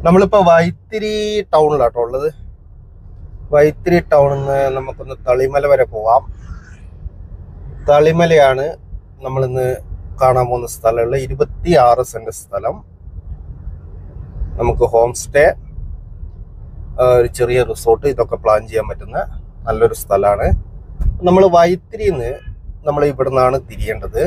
നമ്മളിപ്പോൾ വൈത്തിരി ടൗണിലാട്ടോ ഉള്ളത്. വൈത്തിരി ടൗണിൽ നിന്ന് നമുക്കൊന്ന് തളിമല വരെ പോവാം. തളിമലയാണ് നമ്മളിന്ന് കാണാൻ പോകുന്ന സ്ഥലമുള്ള 26 സെന്റ് സ്ഥലം. നമുക്ക് ഹോം സ്റ്റേ, ഒരു ചെറിയ റിസോർട്ട്, ഇതൊക്കെ പ്ലാൻ ചെയ്യാൻ പറ്റുന്ന നല്ലൊരു സ്ഥലമാണ്. നമ്മൾ വൈത്തിരിയിൽ നിന്ന് നമ്മൾ ഇവിടെ നിന്നാണ് തിരിയേണ്ടത്.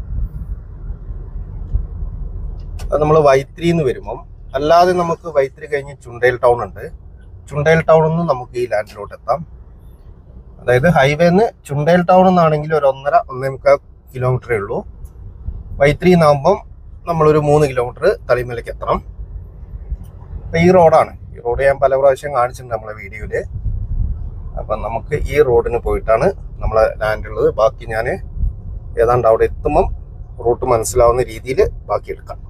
നമ്മൾ വൈത്തിരിയിൽ നിന്ന് വരുമ്പം അല്ലാതെ നമുക്ക് വൈത്തിരി കഴിഞ്ഞ് ചുണ്ടേൽ ടൗൺ ഉണ്ട്. ചുണ്ടേൽ ടൗണിൽ നിന്ന് നമുക്ക് ഈ ലാൻഡിലോട്ട് എത്താം. അതായത് ഹൈവേന്ന് ചുണ്ടേൽ ടൗണിൽ നിന്നാണെങ്കിൽ ഒരു 1.5-1.25 കിലോമീറ്ററേ ഉള്ളൂ. വൈത്തിരി നിന്നാകുമ്പം നമ്മളൊരു 3 കിലോമീറ്റർ തളിമലയ്ക്ക് എത്തണം. അപ്പം ഈ റോഡാണ്. ഈ റോഡ് ഞാൻ പല പ്രാവശ്യം കാണിച്ചിട്ടുണ്ട് നമ്മളെ വീഡിയോയില്. അപ്പം നമുക്ക് ഈ റോഡിന് പോയിട്ടാണ് നമ്മളെ ലാൻഡുള്ളത്. ബാക്കി ഞാൻ ഏതാണ്ട് അവിടെ എത്തുമ്പം റൂട്ട് മനസ്സിലാവുന്ന രീതിയിൽ ബാക്കി എടുക്കാം.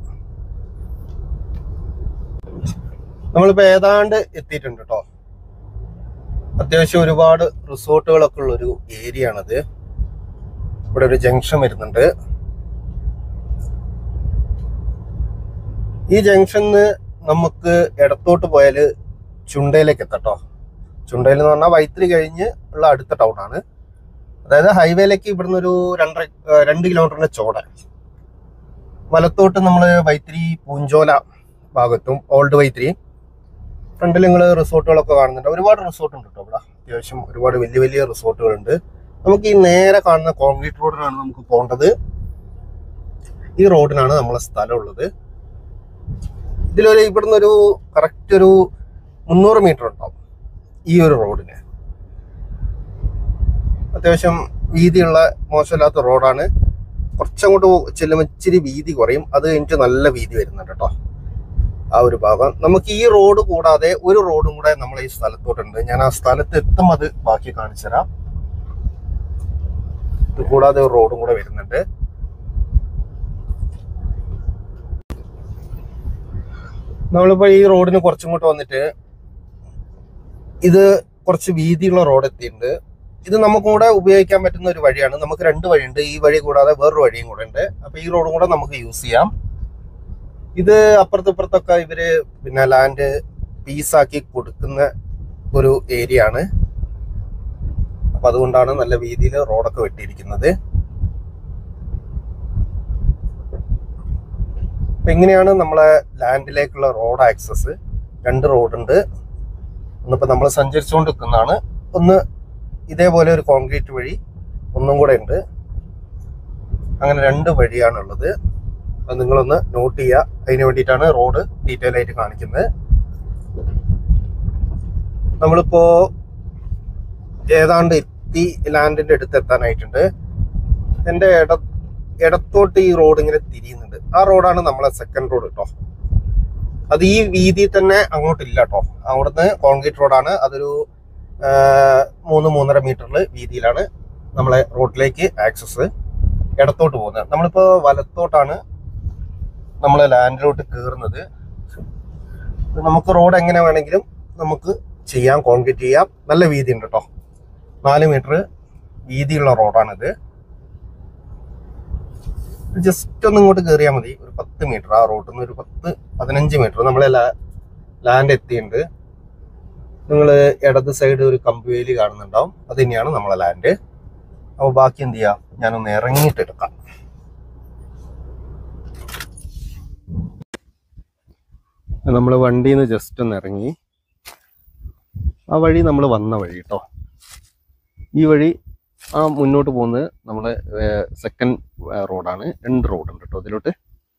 നമ്മളിപ്പോൾ ഏതാണ്ട് എത്തിയിട്ടുണ്ട് കേട്ടോ. അത്യാവശ്യം ഒരുപാട് റിസോർട്ടുകളൊക്കെ ഉള്ളൊരു ഏരിയ ആണത്. ഇവിടെ ഒരു ജംഗ്ഷൻ വരുന്നുണ്ട്. ഈ ജംഗ്ഷനിന്ന് നമുക്ക് ഇടത്തോട്ട് പോയാൽ ചുണ്ടയിലേക്ക് എത്തട്ടോ. ചുണ്ടയിൽ എന്ന് പറഞ്ഞാൽ വൈത്തിരി കഴിഞ്ഞ് ഉള്ള അടുത്ത ടൗണാണ്. അതായത് ഹൈവേയിലേക്ക് ഇവിടുന്ന് ഒരു 2 കിലോമീറ്ററിന്റെ ചോട. വലത്തോട്ട് നമ്മൾ വൈത്തിരി പൂഞ്ചോല ഭാഗത്തും ഓൾഡ് വൈത്തിരി ഫ്രണ്ടിൽ നിങ്ങൾ റിസോർട്ടുകളൊക്കെ കാണുന്നുണ്ട്. ഒരുപാട് റിസോർട്ട് ഉണ്ട് കേട്ടോ ഇവിടെ. അത്യാവശ്യം ഒരുപാട് വലിയ വലിയ റിസോർട്ടുകളുണ്ട്. നമുക്ക് ഈ നേരെ കാണുന്ന കോൺക്രീറ്റ് റോഡിനാണ് നമുക്ക് പോകേണ്ടത്. ഈ റോഡിനാണ് നമ്മളെ സ്ഥലം ഉള്ളത്. ഇവിടുന്ന് ഒരു കറക്റ്റ് ഒരു 300 മീറ്റർ ഉണ്ടാവും ഈ ഒരു റോഡിന്. അത്യാവശ്യം വീതിയുള്ള മോശമില്ലാത്ത റോഡാണ്. കുറച്ചങ്ങോട്ട് ചെല്ലുമ്പോൾ ഇച്ചിരി വീതി കുറയും. അത് കഴിഞ്ഞിട്ട് നല്ല വീതി വരുന്നുണ്ട് കേട്ടോ ആ ഒരു ഭാഗം. നമുക്ക് ഈ റോഡ് കൂടാതെ ഒരു റോഡും കൂടെ നമ്മളെ ഈ സ്ഥലത്തോട്ടുണ്ട്. ഞാൻ ആ സ്ഥലത്ത് എത്തുമ്പോൾ അത് ബാക്കി കാണിച്ചു തരാം. ഇത് കൂടാതെ ഒരു റോഡും കൂടെ വരുന്നുണ്ട്. നമ്മളിപ്പോ ഈ റോഡിന് കുറച്ചിങ്ങോട്ട് വന്നിട്ട് ഇത് കുറച്ച് വീതിയുള്ള റോഡ് എത്തിയിട്ടുണ്ട്. ഇത് നമുക്കും കൂടെ ഉപയോഗിക്കാൻ പറ്റുന്ന ഒരു വഴിയാണ്. നമുക്ക് 2 വഴിയുണ്ട്. ഈ വഴി കൂടാതെ വേറൊരു വഴിയും കൂടെ ഉണ്ട്. അപ്പൊ ഈ റോഡും കൂടെ നമുക്ക് യൂസ് ചെയ്യാം. ഇത് അപ്പുറത്തിപ്പുറത്തൊക്കെ ഇവര് പിന്നെ ലാൻഡ് പീസാക്കി കൊടുക്കുന്ന ഒരു ഏരിയ ആണ്. അപ്പൊ അതുകൊണ്ടാണ് നല്ല വീതിയിൽ റോഡൊക്കെ വെട്ടിയിരിക്കുന്നത്. അപ്പൊ ഇങ്ങനെയാണ് നമ്മളെ ലാൻഡിലേക്കുള്ള റോഡ് ആക്സസ്. 2 റോഡുണ്ട്. ഒന്നിപ്പോ നമ്മൾ സഞ്ചരിച്ചുകൊണ്ട് നിൽക്കുന്നതാണ്. ഒന്ന് ഇതേപോലെ ഒരു കോൺക്രീറ്റ് വഴി ഒന്നും കൂടെ ഉണ്ട്. അങ്ങനെ 2 വഴിയാണുള്ളത്. അത് നിങ്ങളൊന്ന് നോട്ട് ചെയ്യുക. അതിന് വേണ്ടിയിട്ടാണ് റോഡ് ഡീറ്റെയിൽ ആയിട്ട് കാണിക്കുന്നത്. നമ്മളിപ്പോ ഏതാണ്ട് എത്തി ലാൻഡിന്റെ അടുത്ത് എത്താനായിട്ടുണ്ട്. എൻ്റെ ഇടത്തോട്ട് ഈ റോഡ് ഇങ്ങനെ തിരിയുന്നുണ്ട്. ആ റോഡാണ് നമ്മളെ സെക്കൻഡ് റോഡ് കേട്ടോ. അത് ഈ വീതി തന്നെ അങ്ങോട്ടില്ല കേട്ടോ. അവിടുന്ന് കോൺക്രീറ്റ് റോഡാണ്. അതൊരു 3-3.5 മീറ്ററിൽ വീതിയിലാണ് നമ്മളെ റോഡിലേക്ക് ആക്സസ്. ഇടത്തോട്ട് പോകുന്നത്. നമ്മളിപ്പോ വലത്തോട്ടാണ് നമ്മളെ ലാൻഡിലോട്ട് കയറുന്നത്. നമുക്ക് റോഡ് എങ്ങനെ വേണമെങ്കിലും നമുക്ക് ചെയ്യാം, കോൺക്രീറ്റ് ചെയ്യാം. നല്ല വീതി ഉണ്ട് കേട്ടോ. 4 മീറ്റർ വീതിയുള്ള റോഡാണിത്. ജസ്റ്റ് ഒന്ന് ഇങ്ങോട്ട് കയറിയാൽ മതി. ഒരു 10 മീറ്റർ ആ റോഡിൽ നിന്ന് ഒരു 10-15 മീറ്റർ നമ്മളെ ലാൻഡ് എത്തിയിട്ടുണ്ട്. നിങ്ങൾ ഇടത് സൈഡ് ഒരു കമ്പുവേലി കാണുന്നുണ്ടാവും. അത് തന്നെയാണ് നമ്മളെ ലാൻഡ്. അപ്പോൾ ബാക്കി എന്ത് ചെയ്യാം, ഞാനൊന്ന് ഇറങ്ങിയിട്ട് എടുക്കാം. നമ്മൾ വണ്ടിയിൽ നിന്ന് ജസ്റ്റ് ഒന്ന് ഇറങ്ങി. ആ വഴി നമ്മൾ വന്ന വഴി കേട്ടോ. ഈ വഴി ആ മുന്നോട്ട് പോകുന്നത് നമ്മളെ സെക്കൻഡ് റോഡാണ്. 2 റോഡുണ്ട് കേട്ടോ ഇതിലോട്ട്.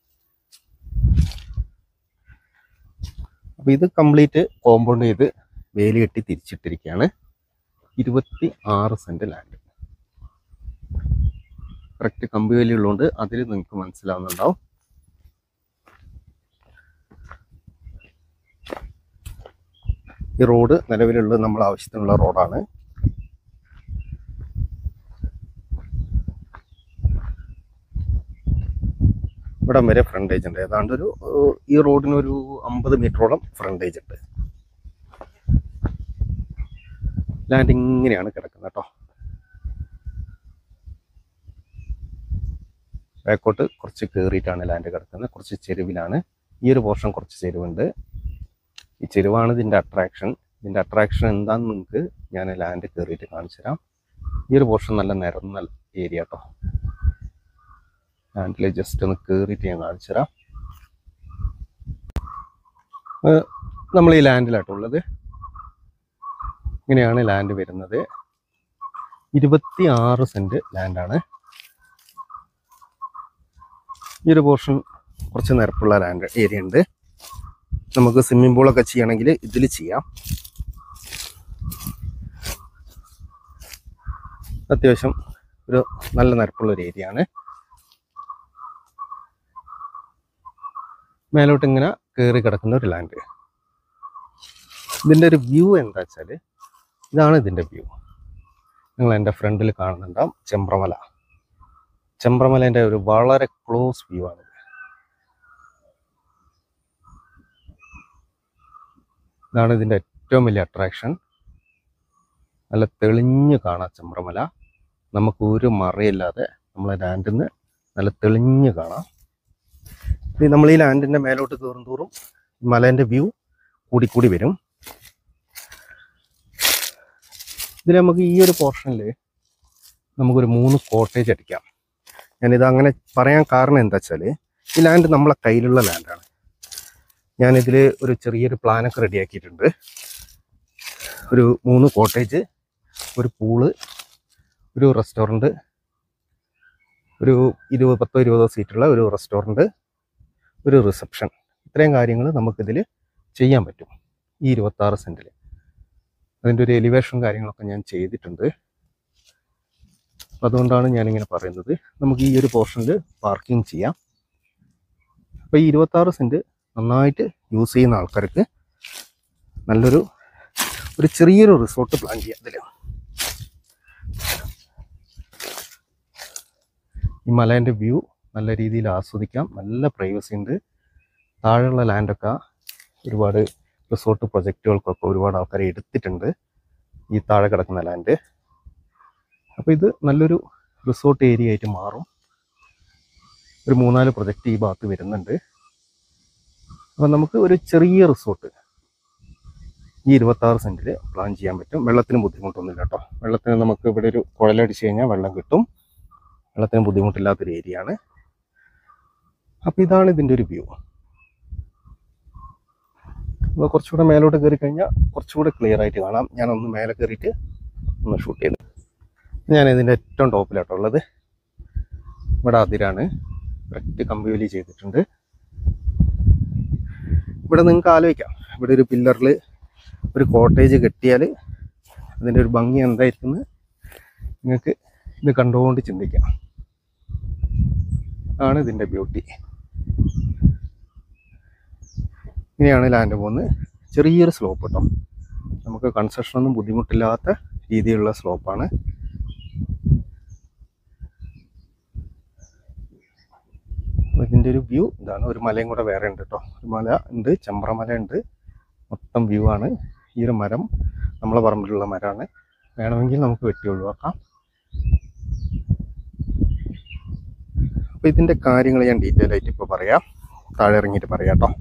അപ്പൊ ഇത് കംപ്ലീറ്റ് കോമ്പൗണ്ട് ചെയ്ത് വേലി കെട്ടി തിരിച്ചിട്ടിരിക്കുകയാണ്. 26 സെന്റ് ലാൻഡ്. കറക്റ്റ് കമ്പി വേലി ഉള്ളതുകൊണ്ട് അതിൽ നിങ്ങൾക്ക് മനസ്സിലാവുന്നുണ്ടാവും. ഈ റോഡ് നിലവിലുള്ളത് നമ്മൾ ആവശ്യത്തിനുള്ള റോഡാണ്. ഇവിടം വരെ ഫ്രണ്ടേജ് ഉണ്ട്. ഏതാണ്ട് ഈ റോഡിനൊരു 50 മീറ്ററോളം ഫ്രണ്ടേജ് ഉണ്ട്. ലാൻഡ് ഇങ്ങനെയാണ് കിടക്കുന്നത് കേട്ടോ. ബാക്കോട്ട് കുറച്ച് കയറിയിട്ടാണ് ലാൻഡ് കിടക്കുന്നത്. കുറച്ച് ചെരുവിലാണ്. ഈ ഒരു പോർഷൻ കുറച്ച് ചെരുവുണ്ട്. ഈ ചെരുവാണ് ഇതിൻ്റെ അട്രാക്ഷൻ. ഇതിൻ്റെ അട്രാക്ഷൻ എന്താണെന്ന് നിങ്ങൾക്ക് ഞാൻ ലാൻഡ് കയറിയിട്ട് കാണിച്ചു തരാം. ഈ ഒരു പോർഷൻ നല്ല നിരന്ന ഏരിയ കേട്ടോ. ലാൻഡിൽ ജസ്റ്റ് ഒന്ന് കയറിയിട്ട് ഞാൻ കാണിച്ചു തരാം. നമ്മൾ ഈ ലാൻഡിലാട്ടുള്ളത്. ഇങ്ങനെയാണ് ലാൻഡ് വരുന്നത്. 26 സെൻറ്റ് ലാൻഡാണ്. ഈ ഒരു പോർഷൻ കുറച്ച് നിരപ്പുള്ള ലാൻഡ് ഏരിയ ഉണ്ട്. നമുക്ക് സ്വിമ്മിംഗ് പൂളൊക്കെ ചെയ്യണമെങ്കിൽ ഇതിൽ ചെയ്യാം. അത്യാവശ്യം ഒരു നല്ല നിരപ്പുള്ള ഒരു ഏരിയ ആണ്. മേലോട്ട് ഇങ്ങനെ കയറി കിടക്കുന്ന ഒരു ലാൻഡ്. ഇതിൻ്റെ ഒരു വ്യൂ എന്താ വെച്ചാൽ ഇതാണ് ഇതിൻ്റെ വ്യൂ. നിങ്ങൾ എൻ്റെ ഫ്രണ്ടിൽ കാണുന്നുണ്ടാവും ചെമ്പ്രമല. ചെമ്പ്രമലേൻ്റെ ഒരു വളരെ ക്ലോസ് വ്യൂ ആണ്. ഇതാണ് ഇതിൻ്റെ ഏറ്റവും വലിയ അട്രാക്ഷൻ. നല്ല തെളിഞ്ഞ് കാണാം ചെമ്പ്രമല. നമുക്ക് ഒരു മറയില്ലാതെ നമ്മളെ ലാൻഡിൽ നിന്ന് നല്ല തെളിഞ്ഞ് കാണാം. നമ്മൾ ഈ ലാൻഡിൻ്റെ മേലോട്ട് കയറും തോറും മലേൻ്റെ വ്യൂ കൂടിക്കൂടി വരും. ഇതിൽ നമുക്ക് ഈ ഒരു പോർഷനിൽ നമുക്കൊരു 3 കോട്ടേജ് അടിക്കാം. ഞാനിത് അങ്ങനെ പറയാൻ കാരണം എന്താ വെച്ചാൽ ഈ ലാൻഡ് നമ്മളെ കയ്യിലുള്ള ലാൻഡാണ്. ഞാനിതിൽ ഒരു ചെറിയൊരു പ്ലാനൊക്കെ റെഡിയാക്കിയിട്ടുണ്ട്. ഒരു 3 കോട്ടേജ്, ഒരു പൂള്, ഒരു റെസ്റ്റോറൻറ്റ്, ഒരു 10-20 സീറ്റുള്ള ഒരു റെസ്റ്റോറൻറ്റ്, ഒരു റിസപ്ഷൻ. ഇത്രയും കാര്യങ്ങൾ നമുക്കിതിൽ ചെയ്യാൻ പറ്റും ഈ 26 സെൻറ്റിൽ. അതിൻ്റെ ഒരു എലിവേഷൻ കാര്യങ്ങളൊക്കെ ഞാൻ ചെയ്തിട്ടുണ്ട്. അതുകൊണ്ടാണ് ഞാനിങ്ങനെ പറയുന്നത്. നമുക്ക് ഈ ഒരു പോർഷനിൽ പാർക്കിംഗ് ചെയ്യാം. അപ്പോൾ ഈ 26 സെൻറ്റ് നന്നായിട്ട് യൂസ് ചെയ്യുന്ന ആൾക്കാർക്ക് നല്ലൊരു ചെറിയൊരു റിസോർട്ട് പ്ലാൻ ചെയ്യാം. ഇതിൽ ഈ മലേൻ്റെ വ്യൂ നല്ല രീതിയിൽ ആസ്വദിക്കാം. നല്ല പ്രൈവസി ഉണ്ട്. താഴെയുള്ള ലാൻഡൊക്കെ ഒരുപാട് റിസോർട്ട് പ്രൊജക്റ്റുകൾക്കൊക്കെ ഒരുപാട് ആൾക്കാർ എടുത്തിട്ടുണ്ട് ഈ താഴെ കിടക്കുന്ന ലാൻഡ്. അപ്പോൾ ഇത് നല്ലൊരു റിസോർട്ട് ഏരിയ ആയിട്ട് മാറും. ഒരു 3-4 പ്രൊജക്റ്റ് ഈ ഭാഗത്ത് വരുന്നുണ്ട്. അപ്പം നമുക്ക് ഒരു ചെറിയ റിസോർട്ട് ഈ 26 സെൻറ്റിൽ പ്ലാൻ ചെയ്യാൻ പറ്റും. വെള്ളത്തിന് ബുദ്ധിമുട്ടൊന്നുമില്ല കേട്ടോ. വെള്ളത്തിന് നമുക്ക് ഇവിടെ ഒരു കുഴലടിച്ച് കഴിഞ്ഞാൽ വെള്ളം കിട്ടും. വെള്ളത്തിന് ബുദ്ധിമുട്ടില്ലാത്തൊരു ഏരിയ ആണ്. അപ്പോൾ ഇതാണ് ഇതിൻ്റെ ഒരു വ്യൂ. അപ്പോൾ കുറച്ചുകൂടെ മേലോട്ട് കയറി കഴിഞ്ഞാൽ കുറച്ചുകൂടെ ക്ലിയർ ആയിട്ട് കാണാം. ഞാനൊന്ന് മേലെ കയറിയിട്ട് ഒന്ന് ഷൂട്ട് ചെയ്ത്. ഞാൻ ഇതിൻ്റെ ഏറ്റവും ടോപ്പിലാട്ടോ ഉള്ളത്. ഇവിടെ അതിരാണ് കറക്റ്റ് കമ്പിവേലി ചെയ്തിട്ടുണ്ട്. ഇവിടെ നിങ്ങൾക്ക് ആലോചിക്കാം, ഇവിടെ ഒരു പില്ലറിൽ ഒരു കോട്ടേജ് കെട്ടിയാൽ അതിൻ്റെ ഒരു ഭംഗി എന്തായിരിക്കും നിങ്ങൾക്ക് ഇത് കണ്ടുകൊണ്ട് ചിന്തിക്കാം. ആണ് ഇതിൻ്റെ ബ്യൂട്ടി. ഇങ്ങനെയാണ് ലാൻഡ് പോകുന്നത്. ചെറിയൊരു സ്ലോപ്പ് കേട്ടോ. നമുക്ക് കൺസ്ട്രക്ഷനൊന്നും ബുദ്ധിമുട്ടില്ലാത്ത രീതിയിലുള്ള സ്ലോപ്പാണ്. ഇതിൻ്റെ ഒരു വ്യൂ ഇതാണ്. ഒരു മലയും കൂടെ വേറെ ഉണ്ട് കേട്ടോ. ഒരു മല ഉണ്ട്, ചെമ്പ്രമല ഉണ്ട്. മൊത്തം വ്യൂ ആണ്. ഈ ഒരു മരം നമ്മളെ പറമ്പിലുള്ള മരമാണ്. വേണമെങ്കിൽ നമുക്ക് വെട്ടി ഒഴിവാക്കാം. അപ്പോൾ ഇതിൻ്റെ കാര്യങ്ങൾ ഞാൻ ഡീറ്റെയിൽ ആയിട്ട് ഇപ്പോൾ പറയാം. താഴെ ഇറങ്ങിയിട്ട് പറയാം കേട്ടോ.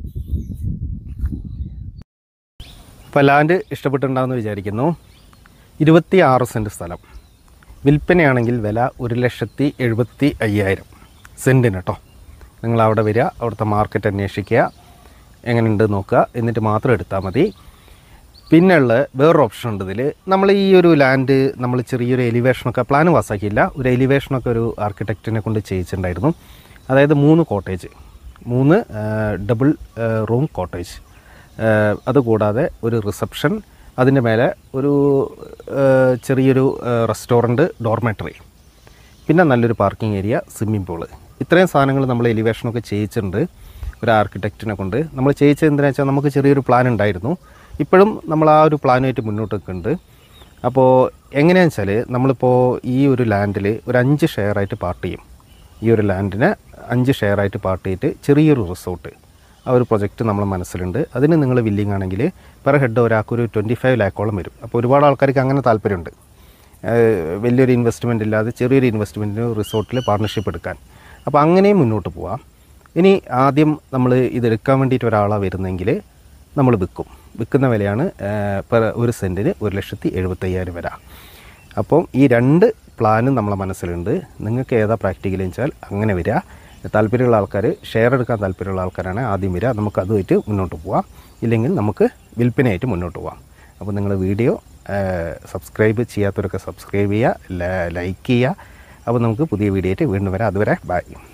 ഇപ്പോൾ ലാൻഡ് ഇഷ്ടപ്പെട്ടിട്ടുണ്ടാകുമെന്ന് വിചാരിക്കുന്നു. 26 സെൻറ്റ് സ്ഥലം. വിൽപ്പനയാണെങ്കിൽ വില 1,75,000 സെൻറ്റിന് കേട്ടോ. നിങ്ങൾ അവിടെ വരിക, അവിടുത്തെ മാർക്കറ്റ് അന്വേഷിക്കുക, എങ്ങനെയുണ്ട് നോക്കുക, എന്നിട്ട് മാത്രം എടുത്താൽ മതി. പിന്നെയുള്ള വേറൊരു ഓപ്ഷൻ ഉണ്ട് ഇതിൽ. നമ്മൾ ഈ ഒരു ലാൻഡ് നമ്മൾ ചെറിയൊരു എലിവേഷനൊക്കെ പ്ലാൻ പാസ്സാക്കിയില്ല. ഒരു എലിവേഷനൊക്കെ ഒരു ആർക്കിടെക്റ്റിനെ കൊണ്ട് ചെയ്യിച്ചിട്ടുണ്ടായിരുന്നു. അതായത് 3 കോട്ടേജ്, 3 ഡബിൾ റൂം കോട്ടേജ്. അതുകൂടാതെ ഒരു റിസപ്ഷൻ, അതിൻ്റെ മേലെ ഒരു ചെറിയൊരു റെസ്റ്റോറൻറ്റ്, ഡോർമെറ്ററി, പിന്നെ നല്ലൊരു പാർക്കിംഗ് ഏരിയ, സ്വിമ്മിംഗ് പൂള്. ഇത്രയും സാധനങ്ങൾ നമ്മൾ എലിവേഷനൊക്കെ ചെയ്യിച്ചിട്ടുണ്ട് ഒരു ആർക്കിടെക്റ്റിനെ കൊണ്ട്. നമ്മൾ ചെയ്യിച്ചത് എന്തിനാണെന്ന് വെച്ചാൽ നമുക്ക് ചെറിയൊരു പ്ലാൻ ഉണ്ടായിരുന്നു. ഇപ്പോഴും നമ്മൾ ആ ഒരു പ്ലാനുമായിട്ട് മുന്നോട്ട് നിൽക്കുന്നുണ്ട്. അപ്പോൾ എങ്ങനെയാണെന്ന് വെച്ചാൽ നമ്മളിപ്പോൾ ഈ ഒരു ലാൻഡിൽ ഒരു 5 ഷെയറായിട്ട് പാർട്ട് ചെയ്യും. ഈ ഒരു ലാൻഡിനെ 5 ഷെയറായിട്ട് പാർട്ട് ചെയ്തിട്ട് ചെറിയൊരു റിസോർട്ട്, ആ ഒരു പ്രൊജക്റ്റ് നമ്മളെ മനസ്സിലുണ്ട്. അതിന് നിങ്ങൾ വില്ലിങ് ആണെങ്കിൽ പെർ ഹെഡ് ഒരാൾക്കൊരു 25 ലാക്കോളം വരും. അപ്പോൾ ഒരുപാട് ആൾക്കാർക്ക് അങ്ങനെ താല്പര്യമുണ്ട്. വലിയൊരു ഇൻവെസ്റ്റ്മെൻറ്റ് ഇല്ലാതെ ചെറിയൊരു ഇൻവെസ്റ്റ്മെൻറ്റിന് റിസോർട്ടിൽ പാർട്ണർഷിപ്പ് എടുക്കാൻ. അപ്പോൾ അങ്ങനെയും മുന്നോട്ട് പോവാം. ഇനി ആദ്യം നമ്മൾ ഇതെടുക്കാൻ വേണ്ടിയിട്ട് ഒരാളാണ് വരുന്നതെങ്കിൽ നമ്മൾ വിൽക്കുന്ന വിലയാണ് ഒരു സെൻറ്റിന് 1,75,000 വരെ. അപ്പം ഈ 2 പ്ലാനും നമ്മളെ മനസ്സിലുണ്ട്. നിങ്ങൾക്ക് ഏതാ പ്രാക്ടിക്കൽ വെച്ചാൽ അങ്ങനെ വരിക. താല്പര്യമുള്ള ആൾക്കാർ, ഷെയർ എടുക്കാൻ താല്പര്യമുള്ള ആൾക്കാരാണ് ആദ്യം വരിക. നമുക്ക് അതുമായിട്ട് മുന്നോട്ട് പോവാം. ഇല്ലെങ്കിൽ നമുക്ക് വിൽപ്പനയായിട്ട് മുന്നോട്ട് പോവാം. അപ്പോൾ നിങ്ങൾ വീഡിയോ സബ്സ്ക്രൈബ് ചെയ്യാത്തവരൊക്കെ സബ്സ്ക്രൈബ് ചെയ്യുക, ലൈക്ക് ചെയ്യുക. അപ്പോൾ നമുക്ക് പുതിയ വീഡിയോ ആയിട്ട് വീണ്ടും വരാം. അതുവരെ ബൈ.